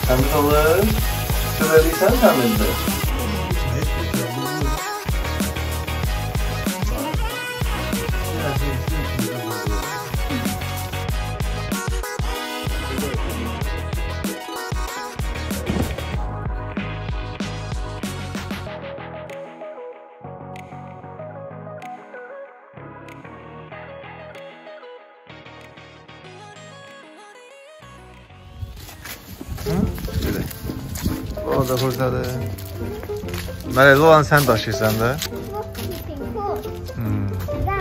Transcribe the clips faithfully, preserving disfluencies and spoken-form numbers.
Həmid olur. Söylədiysən Həmiddir. O da buradadır. Mələkli olan sən daşıyırsan da. Hmm.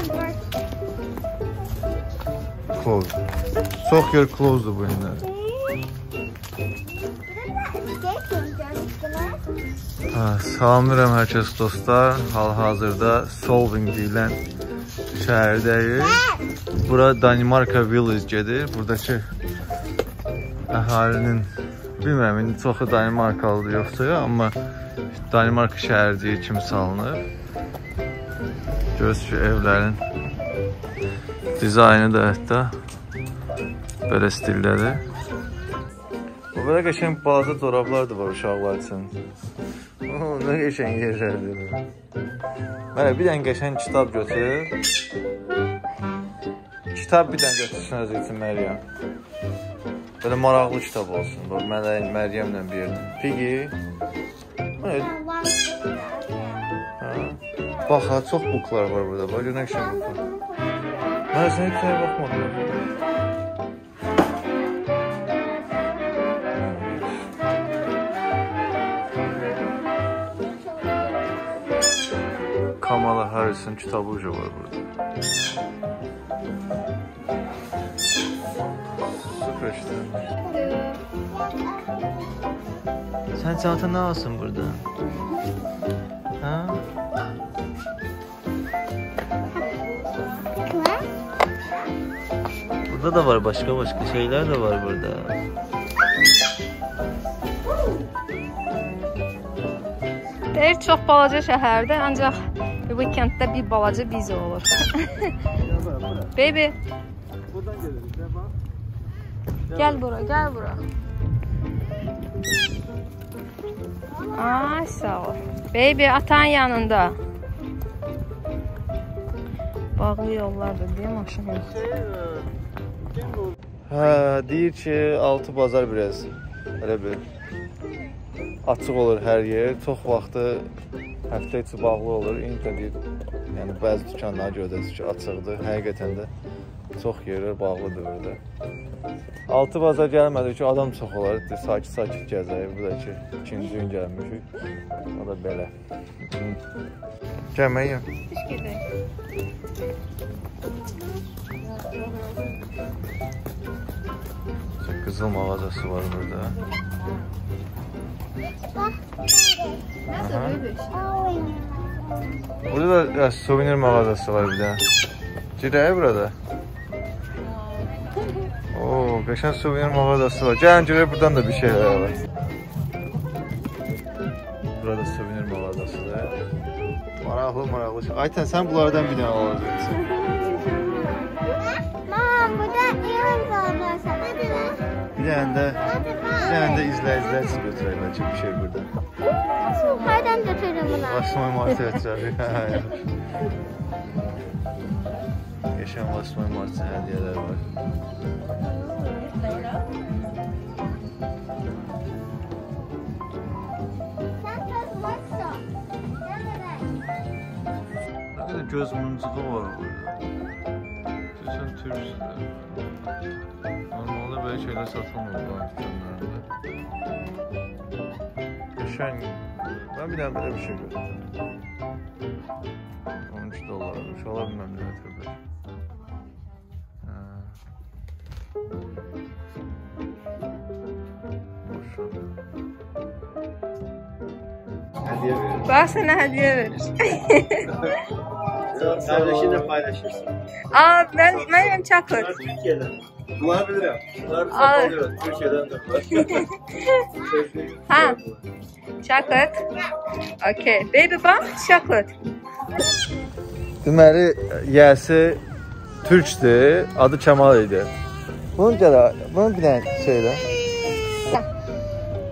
Close. Çox gör close'dur bu yine. Salamlayıram hər kəs dostlar. Hal-hazırda Solving deyilən şəhərdəyik. Bura Danimarka Village gedir. Buradakı əhalinin bilmirəm, indi çoxu Danimarkalıdır yoxsa ya, amma Danimarka şəhərciyi kimi salınır. Görürsünüz ki, evlərin dizaynı da hətta belə stildədir. Bu belə qəşəng balaca corablar da var uşaqlar üçün. Nə qəşəng yerlərdir. Mənə bir dənə qəşəng kitab götür. Kitab bir dənə götürsün özü üçün Məryəm. Böyle maraqlı kitab olsun. Bax, Mələk, Məryəmlə bir yerdə. Piggy. Bax, ha, çox buklar var burada. Bax, görünək şey buklar. Mənə sən hepsine baxmadım. Kamala Harris'in kitabı ucu var burada. Süper işte. Sen zaten ne alsın burada? Ha? Burada da var başka başka şeyler de var burada. Deyir çox balaca şəhərdə, ancaq weekenddə bir balaca bizi olur. Baby. Gel bura, gel bura. Ay sağ ol. Baby atan yanında. Bağlı yollardır diye maşın yok. Ha, deyir ki altı bazar biraz elə bir açıq olur hər yer. Çox vaxtı həftə içi bağlı olur. İndi də deyir, yəni bəzi dükanlara görə də açıqdır. Həqiqətən də çox yerlər bağlıdır burada. Altı bazar gəlmədik ki, adam çox olar. Sakit-sakit gəzəyik. Bu da ki, ikinci gün gəlmişik. O da belə. Gəlməyəm. Düş gedək. Qızıl mağazası var burada. Nəsə böyük? Burada da souvenir mağazası var bir də. Girək burada. Oo, qəşəng souvenir mağazası var. Gəlin görək buradan da bir şeylər var. Burada souvenir mağazasıdır. Maraqlı, maraqlı. Aytən, sən bunlardan bir dənə alacaqsın. Mam, burada İran mağazası. Bir dənə də, bir dənə də izləyicilər siz götürək bəlkə bir şey burada. Hardan götürürüm bunu? Vasmay Martı götürək. Yaşam Vasmay Martı hədiyələr var. Ne kadar göz mumculuğu var burada. Düşün turistler. Normalde böyle şeyler satılmıyor bu dükkanlarında. Geçen ben bir tane böyle bir şey gördüm. on üç dolarmış. Olabilmem ne tabii. Hediye verir. Bak sana hediye verir. Kardeşinle paylaşırsın. Aa, ben, benim chocolate. Türkiye'den. Bunları bilirim. Bunları Aa. alıyoruz. Türkiye'den de var. Ha, chocolate. Okay, baby bak, chocolate. Deməli, yəsi türkdür, adı Kəmal idi. Bunun gələ, bunun bir dənə şeylə.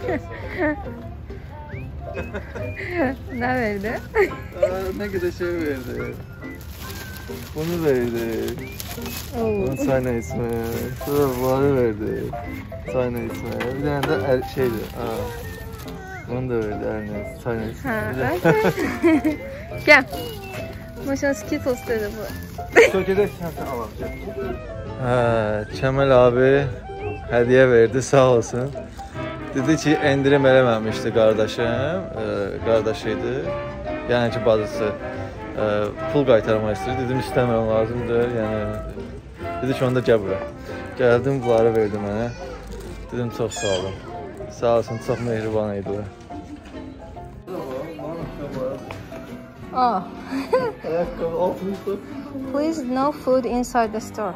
Ne verdi? Aa, ne kadar şey verdi. Bunu verdi. Oo. Bunu çayla içmeye. Sonra bunları verdi. Çayla içmeye. Bir tane de er, şeydi. Aa. Bunu da verdi Ernest. Çayla Ha, içmeye. okey. Gel. Maşallah Skittles dedi bu. Sökede sen alamayacak. Ha, Kemal abi hediye verdi, sağ olsun. Dedi ki endirim eləməmişdi qardaşım, e, qardaşıydı. Yəni ki, bacısı e, pul qaytarmaq istəyir. Dedim istəmirəm, lazımdır. Yəni dedi ki, onda gəl bura. Gəldim, bunları verdi mənə. Dedim çox sağ olun. Sağ olsun, çox mehriban idi. Oh. Ayaqqabı altımızda. Please no food inside the store.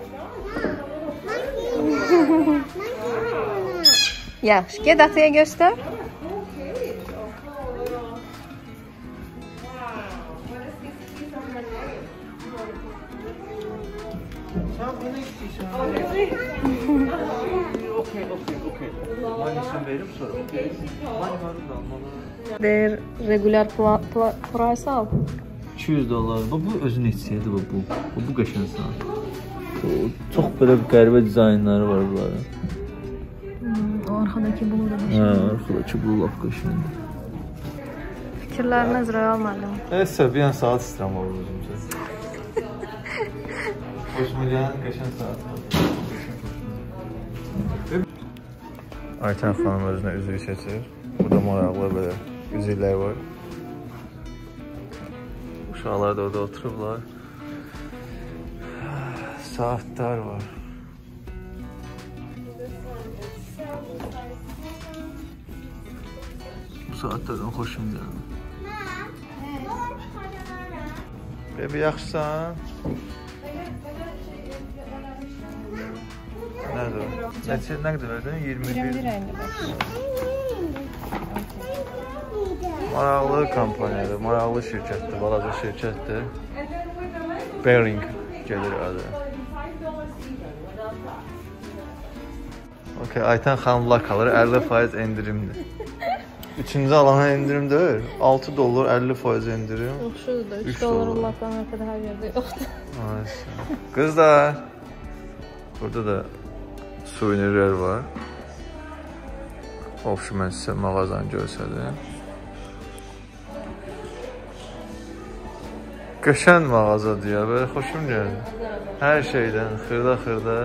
Yaxşı, get ataya göstər. Sen bunu istiyorsan. Okey, okey, okey. Manisini verip sonra. Mani varı da almalı. Their regular price al. iki yüz dolar. Bu, bu özün içseydi bu. Bu, bu, bu qəşəng saat. Çok böyle bir qəribə dizaynları var bunların. Hmm, o arkadaki bulu da Hə, qəşəng. arkadakı bu laf qəşəng. Fikirləriniz real müəllim. Neyse, bir an saat istəyirəm olur özümüzə. Hoşuma qəşəng saat var. Ayten xanım özünə üzüyü seçir. Burada maraqlı belə üzüklər var. Uşaqlar da orada oturublar. Saatler var. Bu saatlerden hoşum geldi. Bebi yaxşısan? Nədir o? Neçə, nə qədər verdin? iyirmi bir. Maraqlı kampaniyadır, maraqlı şirkətdir, balaca şirkətdir. Bearing gelir adı. Okay, Ayten xanımlar kalır, əlli faiz endirimdir. Üçüncü alana endirim deyil, altı dolar əlli faiz endirim. Yoxşudur da, üç dolar Allah'tan Amerika'da her yerde yoxdur. Kızlar, burada da suvenirler var. Ofşu mən sizə mağazanı görsədim. Qəşəng mağazadır ya, böyle xoşum gəldi. Hər şeydən, xırda-xırda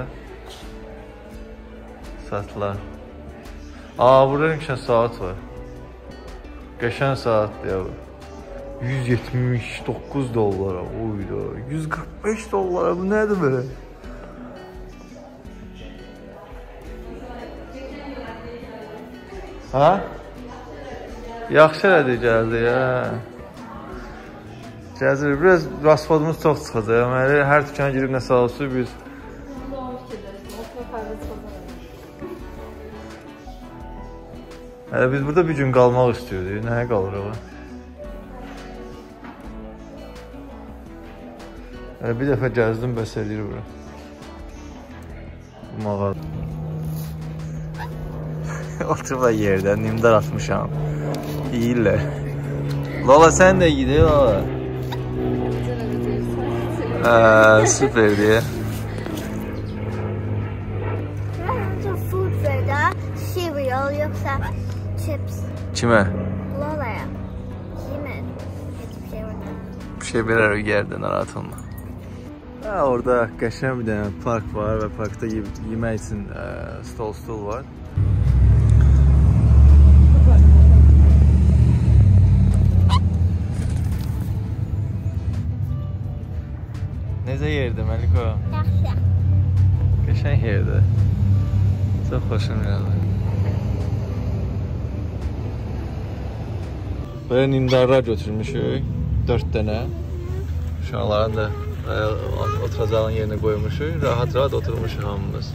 saatlar. Aa, burada qəşəng saat var. Qəşəng saatdır ya bu. yüz yetmiş doqquz dollara, oyda. yüz qırx beş dollara, bu nədir belə? Ha? Yaxşı elədi gəldi ya. Gəzir, biraz raspadımız çox çıxacaq. Məli, hər dükana girib nəsə alırsa biz. Hələ biz burada bir gün qalmaq istiyoruz. Nəyə qalırıq? Hələ bir dəfə gəzdim, bəs edir bura. Bu mağaza. Oturma yerdə, nimdar atmışam. Yiyirlər. Lola, sən də yiyir, Lola. Aa, süper diye. Food verdi, cereal yoksa chips. Kime? Lola'ya. Kime? Hiçbir şey verdi. Bir şey verer o yerden, rahat olma. Ha, orada qəşəng bir dənə park var və parkda yemək üçün stol stol var. Necə yerdir Məliko? Yaxşı. Qəşəng yerdir. Çox xoşum gəldi. Böyle nimdarlar götürmüşük. Dört dənə. Uşaqların da oturacağın yerine koymuşuk. Rahat rahat oturmuşuk hamımız.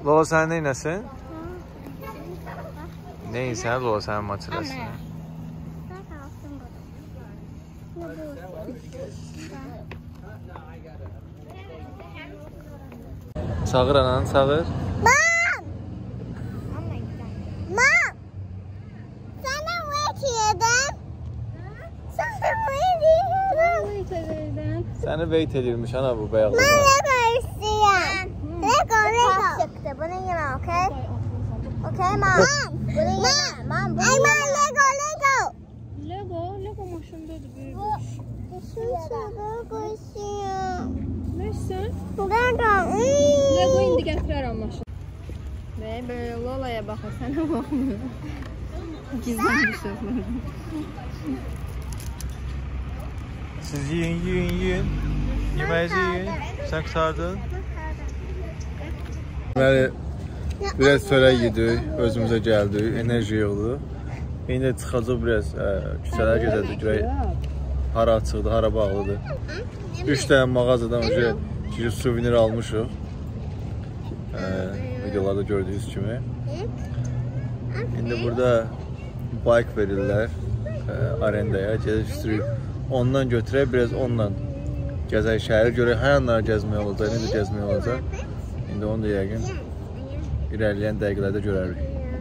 Lola sən neynəsin? Neyin sən Lola sənin maçələsin? Çağır ananı, çağır. Mom! Mom! Sana wait yedim. Sana wait yedim. Səni wait edirmiş ana bu bəyaz. Ben Lego istiyorum. Lego, Lego. Çıktı. Bunu yine, okay? Okay, mom. Bunu yine. Mom, bunu yine. Ay, Lego, Lego. Lego, Lego maşındadır büyük. Lego istiyorum. Neyse. Lego. Lego indi gətirərəm maşın. Və böyle Lola'ya baxır, sənə baxmıyor. Gizlən düşürlər. Siz yiyin, yiyin, yiyin. Yeməyizi yiyin. Sən qurtardın. Deməli, biraz çörək yedik, özümüzə gəldik, enerji yığdı. İndi çıxacaq biraz küçələr gedəcək, görək hara açıqdır, hara bağlıdır. Üç dənə mağazadan önce suvenir almışıq. Videolarda gördüyünüz kimi. İndi burada bike verirlər arendaya, gedib sürüb. Ondan götürək, biraz ondan gəzək şəhəri, görək hər yanları gəzmək olacaq, necə gəzmək olacaq. İndi onu da yəqin irəliləyən dəqiqələrdə görərik.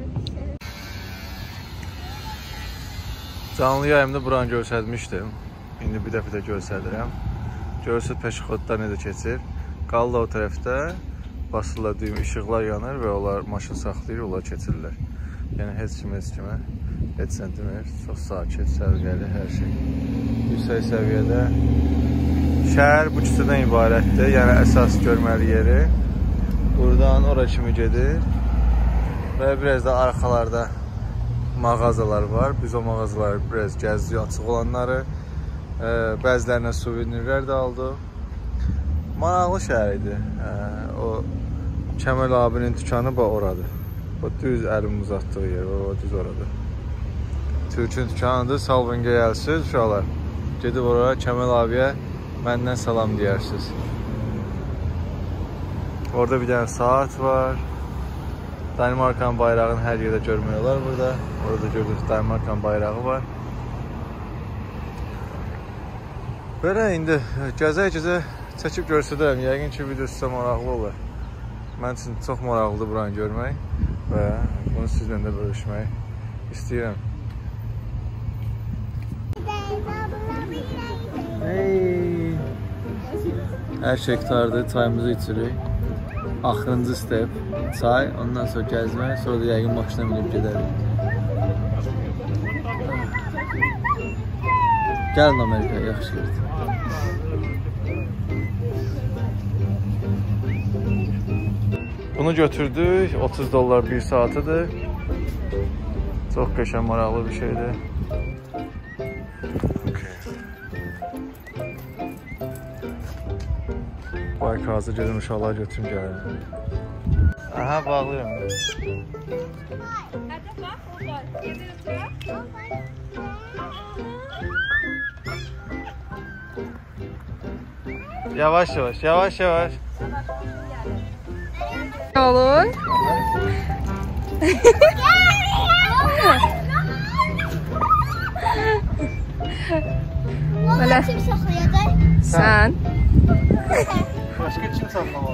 Canlı yayımda buranı görsətmişdim. İndi bir dəfə də görsədirəm. Görürsünüz peşixodlar necə keçir. Qaldı o tərəfdə basırlar düyüm, işıqlar yanır və onlar maşın saxlayır, onlar keçirlər. Yəni heç kim heç kimə heç sən demir. Çox sakit, səviyyəli hər şey. Yüksək səviyyədə. Şəhər bu küçədən ibarətdir, yəni əsas görməli yeri. Buradan ora kimi gedir və biraz da arxalarda mağazalar var. Biz o mağazaları biraz gəzdik, açıq olanları. Bəzilərinə suvenirlər də aldıq. Maraqlı şəhər idi. O Kəmal abinin dükanı bax oradır. O düz əlim uzatdığı yer, o düz oradır. Türkün dükanıdır, salvın gəlsiz uşaqlar. Gedib oraya Kəmal abiyə məndən salam deyərsiniz. Orada bir dənə saat var. Danimarkanın bayrağını hər yerdə görmək olar burada. Orada gördük Danimarkanın bayrağı var. Belə indi gəzə-gəzə çəkib göstərəm. Yəqin ki, video sizə maraqlı olur. Mən üçün çox maraqlıdır buranı görmək və bunu sizlə də bölüşmək istəyirəm. Hey. Hər şey qurtardı, çayımızı içirik. Axırıncı step çay, ondan sonra gəzmək, sonra da yəqin maşına minib gedərik. Gəlin Amerikaya, yaxşı yerdir. Bunu götürdük, otuz dollar bir saatidir. Çox qəşəng, maraqlı bir şeydir. Bayk hazır gedim, uşaqları götürüm gəlir. Aha, bağlayıram. Yavaş yavaş, yavaş yavaş. Olur. Valla kim saxlayacaq? Sən. Başqa kim saxlamalı?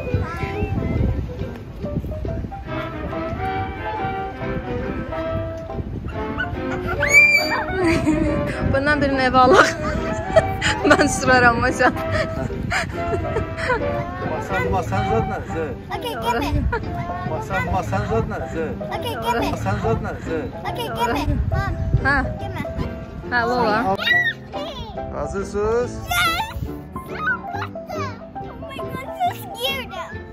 Bundan birini evə alaq. Mən sürərəm maşa. Masan, masan zadnarızı. Okay, give me. Masan, masan zadnarızı. Okay, give me. Masan zadnarızı. Okay, give me. Mom, Ha, give me. ha, Lola. Hazırsınız? Yes! Oh my god, so scared.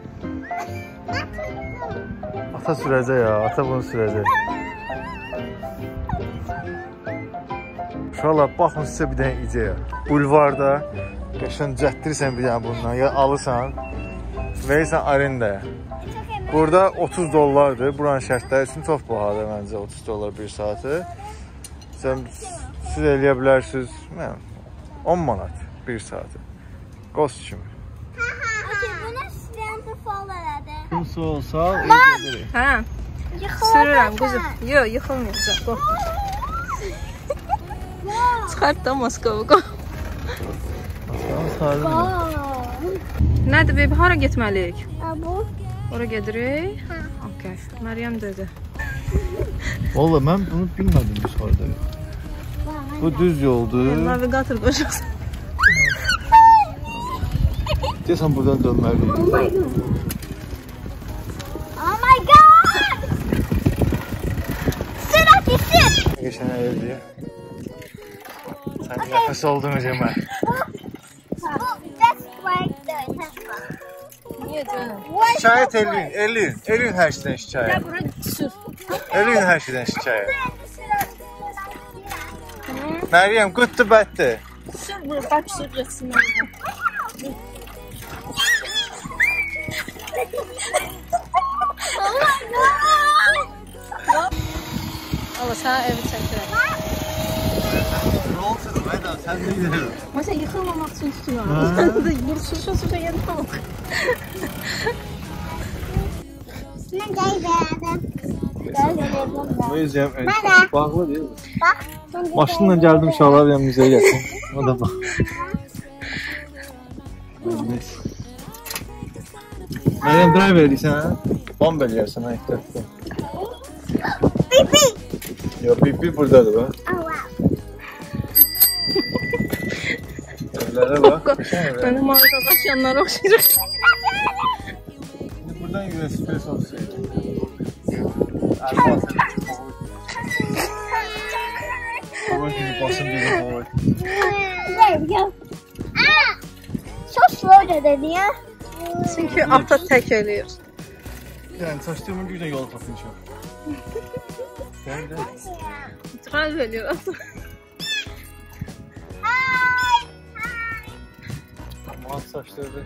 Ata sürəcək ya, ata bunu sürəcək. Uşaqlar, baxın sizə bir dənə ideya. Bulvarda qəşən cətdirirsən bir dənə bundan, ya alırsan, verirsən arendaya. Burada otuz dollardır, buranın şərtləri üçün çox bahadır məncə, otuz dollar bir saati. Sən, siz eləyə bilərsiniz, on manat bir saati. Qost kimi. Okay, buna stand to fall elədi. Sol, sağ, iyi Hə. Sürürəm quzum. Yox, yıxılmayacaq. Qoy. Çıxart da Moskovu qoy. Nədir bebi? Hara getməliyik? Bu. Ora gedirik. Okay. Məryəm dedi. Valla mən bunu bilmədim biz harada. Bu düz yoldur. Navigator qoşaqsan. Deyəsən buradan dönməliyik. Oh my god! Sıra düşür. Geçen evliye. Sen nefes oldun hocam ben. Just like the temple. Niyə canım? Şikayet Elin, Elin, Elin her şeyden şikayet. Bura sür. Elin her şeyden şikayet. Meryem, kuttu bətti. Sür bura, bak sür geçsin. Allah sana evi çəkirəm. Ne olsun Eda, sen de gidelim. Mesela yıkılmamak için tutuyorum. Sen de sürüşe sürüşe yedim ama. Ne geldi? Bu yüzden Nerede? bağlı değil mi? Bak. Maşınla geldim uşaqlar ya müzeye geldim. O da bak. Neyse. Meryem drive verirsen ha? Bomb verirsen ha ihtiyaçta. Pipi. Yo pipi buradadır bak. Oh wow. Evlere bak. Ben de mağaza başlayanlara okşayacak. Şimdi buradan U S B sosyaydı. Elbaz. Baba şimdi basın bir de There we go. Ah! So slow dedi ya. Çünkü ata tək eləyir. Yani saçtığımın gücüne yol tapınca. Nerede? Drive eləyir ata. Ay! Mat saçları.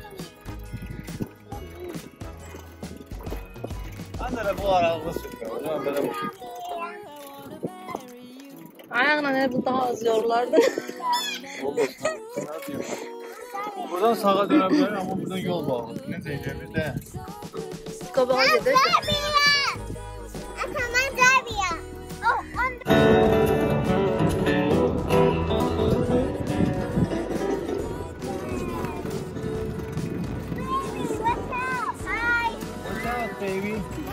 Ben de bu aralığı sürmüyorum. O zaman böyle bu. Ayağına ne bu daha az yorlardı. Buradan sağa dönebilir ama buradan yol bağlı. Ne diyeceğimiz de. Qabağa gedir. Atamam Derbiya. Oh, on. What's up, baby?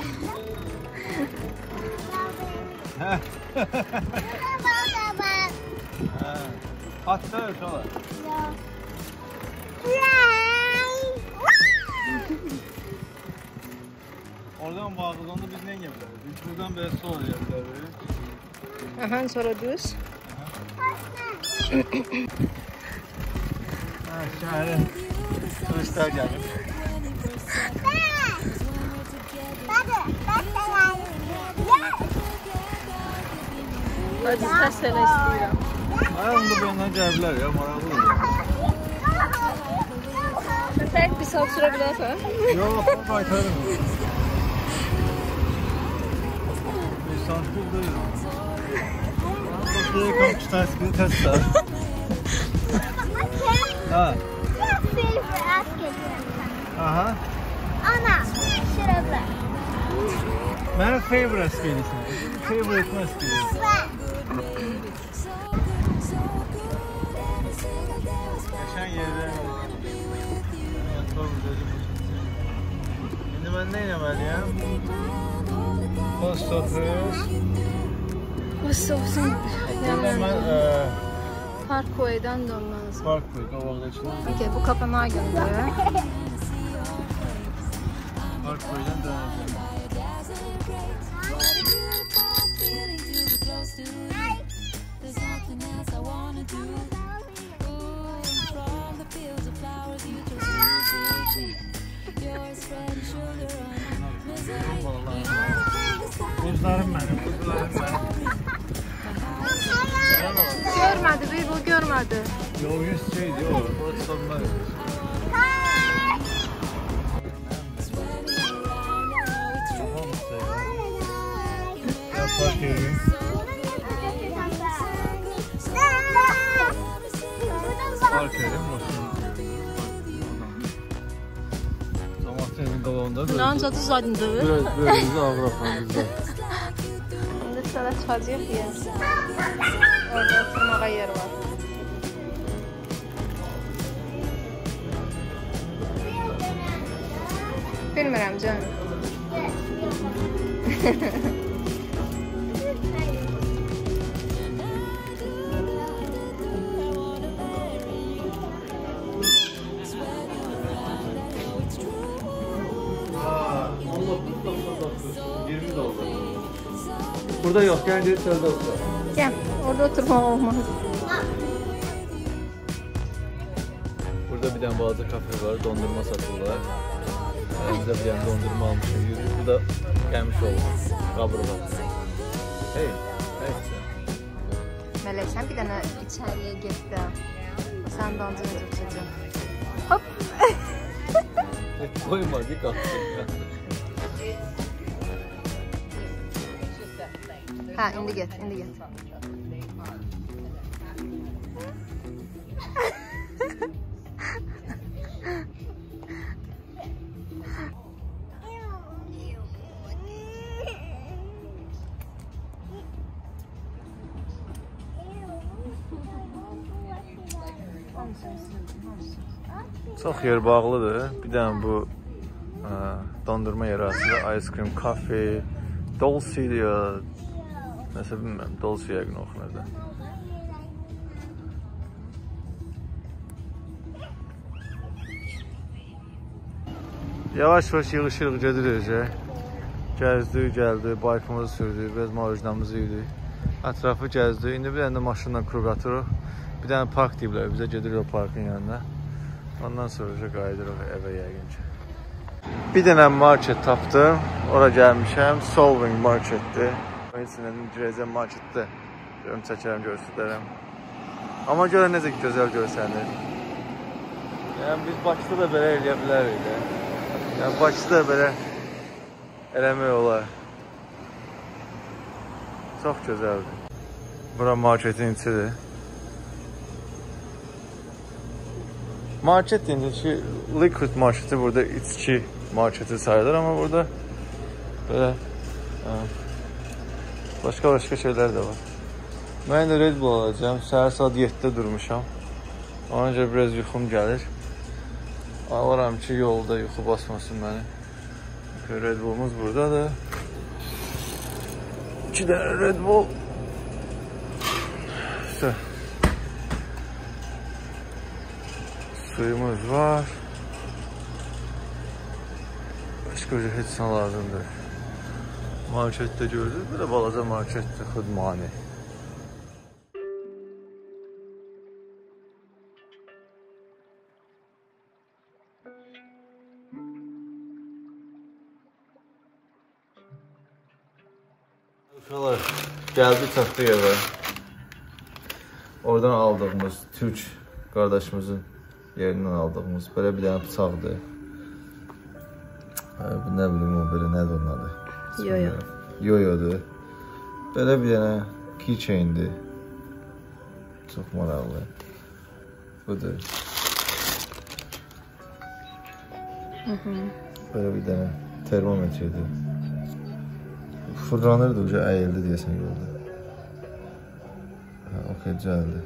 Hatta öyle sola. Oradan bağlıdan da biz ne yapabiliriz? Biz buradan böyle sol yapabiliriz. Aha, sonra düz. Ha, şahane. Turistler geldi. Hadi ters sene istəyirəm. Ayağımda bu yandan gəlbilər ya, maraqlı olur. Tək bir saat sürə bilərsən? Yox, qaytarım. Bir saat buradayım. Şuraya kam iki tanesi bir test var. Ha. Aha. Ana, şurada. Mənim favorite skelisin. Favorite nə skelisin? Geçen yerde. Şimdi ben ne yapmalıyım? Post office. Post office'in Buradan ben e, Parkway'dan dönməlisən. Parkway, qabaqda çıxılır. Okey, bu Kopenhagen'dir. Parkway'dan dönəcəm. Buzlarım benim, buzlarım benim. Görmədi, bir bu görmədi. Yol yüz şeydi, o, burası sonlar. Ya park yerim. Park yerim, başım. Zaman senin qabağında. Bunu ancaq düzəldindir. Biraz böyləcə ağır axan İndi sənə çıxacaq yer. Orada oturmağa yer var. Bilmirəm canım. iyirmi dollar. Burada yox, gəl gel çöldə otur. Gəl, orada oturmaq olmaz. Burada bir dənə balaca kafe var, dondurma satırlar. Biz də bir dənə dondurma almışıq, yürüyüb. Bu da gəlmiş olur, qaburğa. Hey, hey sən. Mələk, sən bir dənə içəriyə get də. Sən dancını tutacaq. Hop! Koyma, dik atdım. Hə, indi get, indi get. Çox yer bağlıdır. Bir dənə bu ə, dondurma yeri aslında ice cream, kafe, Dulce'ya, nəsə bilmirəm, Dulce yəqin oxunur da. Yavaş-yavaş yığışırıq, gedirik. Gəzdik, gəldik, baykımızı sürdük, biraz marujnamızı yedik. Ətrafı gəzdik. İndi bir dənə də maşınla kruq atırıq. Bir dənə park deyiblər, bizə gedirik o parkın yanına. Ondan sonra qayıdırıq evə yəqin ki. Bir dənə market tapdım. Ora gəlmişəm. Solving marketdir. Oyunçinin girəcəm marketdə. Görüm çəkərəm, göstərəm. Amma görə necə gözəl görsənir. Yəni biz Bakıda da belə eləyə bilərik. Yəni Bakıda da belə eləmək olar. Çox gözəldir. Bura marketin içidir. Market deyince ki, liquid marketi burada içki marketi sayılır ama burada böyle başka başka şeyler de var. Ben de Red Bull alacağım. Səhər saat yeddidə durmuşam. Ona görə biraz yuxum gəlir. Alıram ki, yolda yuxu basmasın məni. Red Bull'umuz buradadır. İki dənə Red Bull. İşte. Suyumuz var. Başka bir heç nə lazımdır. Marketdə gördük. Bir də balaca marketdir, xudmani. Uşaqlar, gəldik çatdıq evə. Oradan aldığımız Türk qardaşımızın yerindən aldığımız belə bir dənə bıçaqdır. Bu nə bilim o belə nədir onun adı? Yoyo. Yoyodur. Belə bir dənə keychaindir. Çox maraqlı. Budur. Belə bir dənə termometrdir. Fırlanırdı, uca əyildi deyəsən yolda. Okey, düzəldi.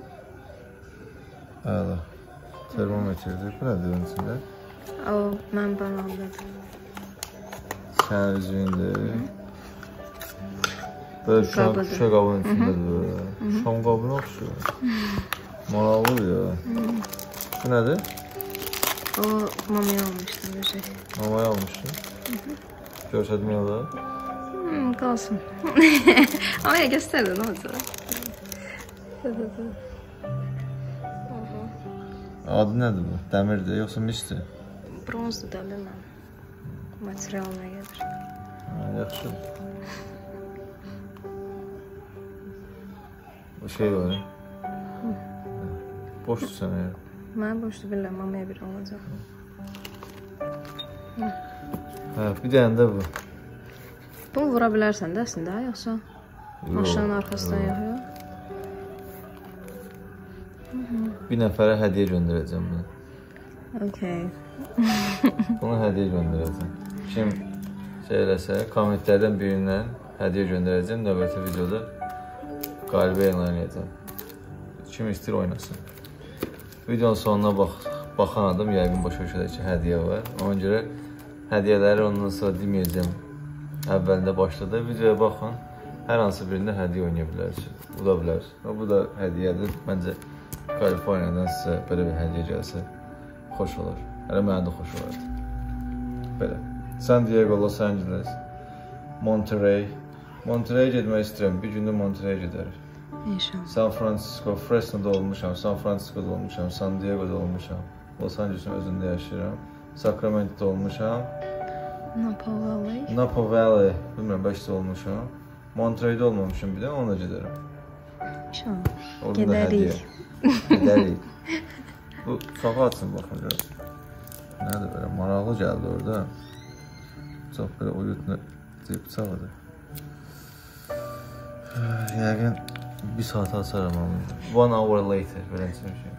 Əla. Termometrdir. Bu nədir onun içində? O, mən bana aldım. Sənin üzüyündür. Böyle şüşə qabının içindədir. Şam qabına oxşuyor. Maraqlıdır ya. Bu nədir? O, mamaya almışdım bir şey. Mamaya almışsın. Görsədim ya da. Hmm, qalsın. Mamaya göstərdin, ne olacaq? Adı nədir bu? Dəmirdir, yoxsa misdir? Bronzdur da, bilməm. Materialına gelir. Yaxşı. Bu şey var. Boşdur sənə ya. Mən boşdur, bilməm, mamaya bir olacaq. Hə, bir dənə də bu. Bunu vura bilərsən də əslində, yoxsa? Maşının arxasından yaxıyor. Bir nəfərə hədiyyə göndərəcəm bunu. Okay. Bunu hədiyyə göndərəcəm. Kim şey eləsə, kommentlərdən birindən hədiyyə göndərəcəm. Növbəti videoda qalibi elan edəcəm. Kim istəyir oynasın. Videonun sonuna bax, baxan adam yəqin başa düşəcək ki, hədiyyə var. Ona görə hədiyyələri ondan sonra deməyəcəm. Əvvəlində başladı. Videoya baxın. Hər hansı birində hədiyyə oynaya bilərsiniz. Bu da bilər. Bu da hədiyyədir. Məncə Kaliforniyadan sizə belə bir hədiyyə gəlsə xoş olar. Hələ mənə də xoş olardı. Belə. San Diego, Los Angeles, Monterey. Monterey getmək istəyirəm. Bir gündə Monterey gedərik. İnşallah. San Francisco, Fresno'da olmuşam, San Francisco'da olmuşam, San Diego'da olmuşam. Los Angeles'ın özündə yaşayıram. Sacramento'da olmuşam. Napa Valley. Napa Valley, bilmirəm, bəlkə olmuşam. Monterey'də olmamışam bir də, ona gedərəm. İnşallah. Gedərik. Gedərik. Bu sağı açsın baxın görək. Nədir belə, maraqlı gəldi orada. Çox belə uyutlu bıçaqıdır. Yəqin bir saat açarım onu. One hour later, beləcə bir şey.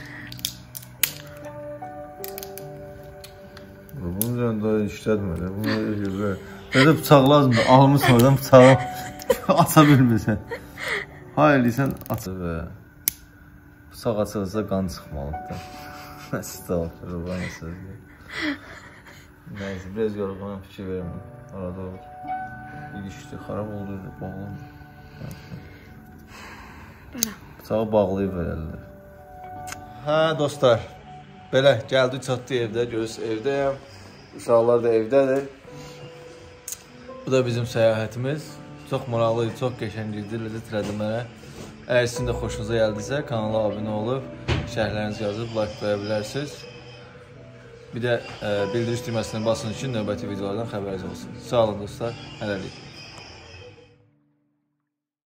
Bunun üzərində işlətmədi. Buna böyle. Belə bıçaq lazımdır. Almışsın oradan bıçağı aça bilmirsən. Hayır deyirsən açır və bıçaq açılırsa qan çıxmalıdır. Estağfurullah, bana sözü. Neyse, biraz yorulmana fikir vermem. Arada olur. İlişdi, xarab oldu, bağlandı. Belə. Bıçağı bağlayıb verərlər. Hə dostlar, belə gəldik çatdı evdə, görürsünüz evdəyəm. Uşaqlar da evdədir. Bu da bizim səyahətimiz. Çox maraqlı idi, çox qəşəng idi, ləzzət elədi mənə. Əgər sizin də xoşunuza gəldisə, kanala abunə olub, şərhlərinizi yazıb, like qoya bilərsiniz. Bir də e, bildiriş düyməsini basın üçün növbəti videolardan xəbəriniz olsun. Sağ olun dostlar, hələlik.